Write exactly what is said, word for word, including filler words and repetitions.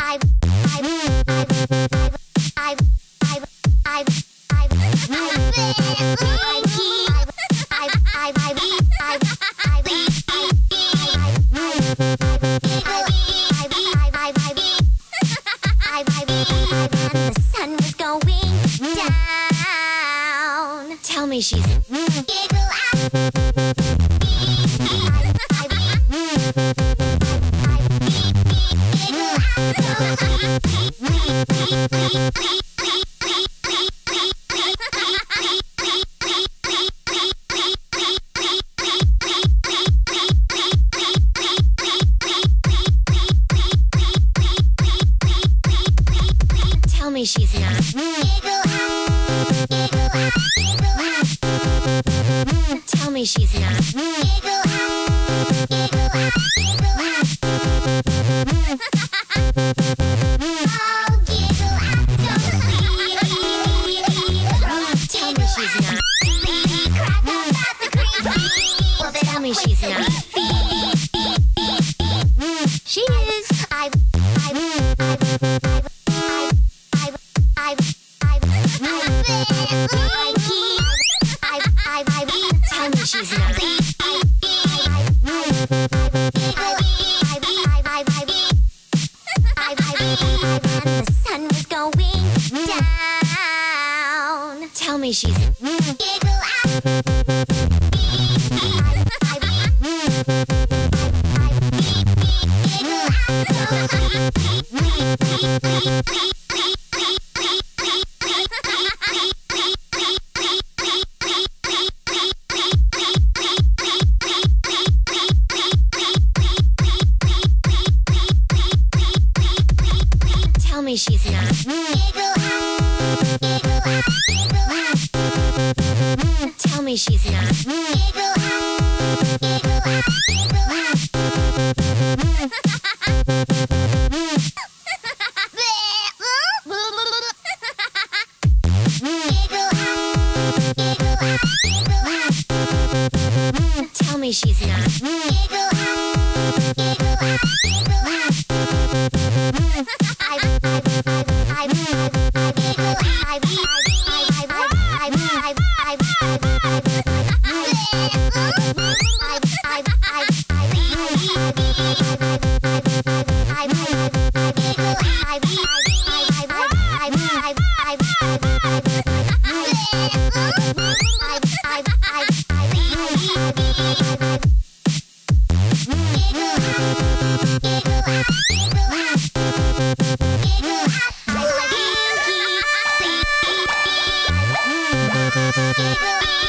Tell me she's Giggle Tell me she's not Giggle Tell me she's not Giggle Tell me she's not Tell me she's not She is I I I Tell me she's not The sun was going down Tell me she's Giggle Tell me she's not Giggle Tell me she's not Giggle Tell me she's not Giggle Giggle